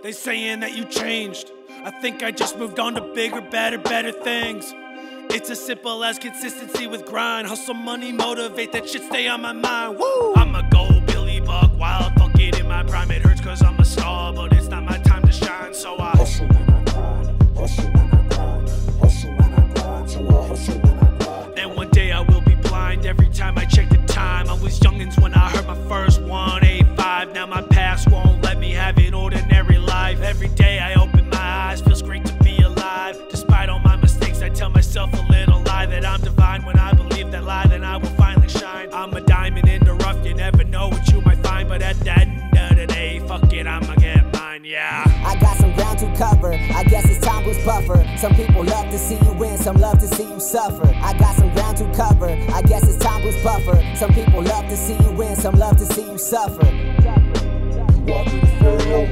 They saying that you changed. I think I just moved on to bigger, better things. It's as simple as consistency with grind. Hustle, money, motivate, that shit stay on my mind. Woo! I'ma go Billy Buck wild, fuck it in my prime. It hurts cause I'm a star, but it's not my time to shine. So I hustle and I grind, hustle and I grind, hustle and I grind. So I hustle and I grind. And one day I will be blind every time I check the time. I was youngins when I heard my first 185. Now my past won't let me have an ordinary life. Every day I open my eyes, feels great to be alive. Despite all my mistakes, I tell myself a little lie that I'm divine. When I believe that lie, then I will finally shine. I'm a diamond in the rough, you never know what you might find. But at the end of the day, fuck it, I'ma get mine, yeah. I got some ground to cover, I guess it's time was buffer. Some people love to see you win, some love to see you suffer. I got some ground to cover, I guess it's time was buffer. Some people love to see you win, some love to see you suffer. You want me to fail?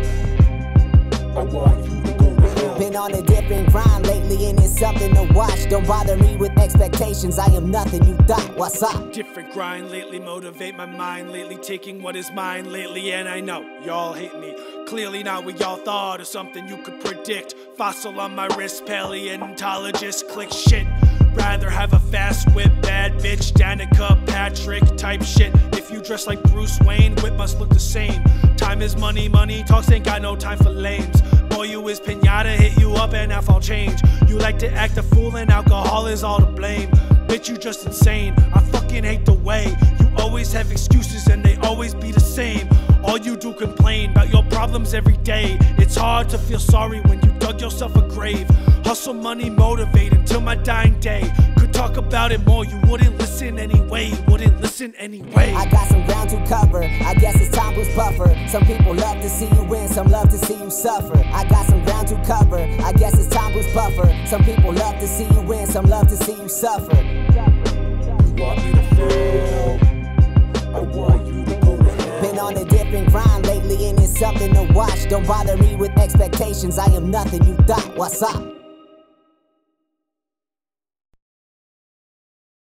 I want you to go to hell. Been on a different grind lately and it's something to watch. Don't bother me with expectations, I am nothing you thought. What's up? Different grind lately, motivate my mind lately, taking what is mine lately. And I know y'all hate me, clearly not what y'all thought, or something you could predict. Fossil on my wrist, paleontologist, click shit. Rather have a fast whip, bad bitch, Danica Patrick type shit. If you dress like Bruce Wayne, whip must look the same. Time is money, money talks, ain't got no time for lames. Boy, you is pinata, hit you up and half I'll change. You like to act a fool and alcohol is all to blame. Bitch, you just insane, I fucking hate the way you always have excuses and they always be the same. All you do complain about your problems every day. It's hard to feel sorry when you dug yourself a grave. Hustle, money, motivate until my dying day. Could talk about it more, you wouldn't listen anyway. You wouldn't listen anyway. I got some ground to cover, I guess it's time was buffer. Some people love to see you win, some love to see you suffer. I got some ground to cover, I guess it's time was buffer. Some people love to see you win, some love to see you suffer. You want me to fail? I want you to go to hell. Been on a different grind lately and it's something to watch. Don't bother me with expectations, I am nothing you thought. What's up?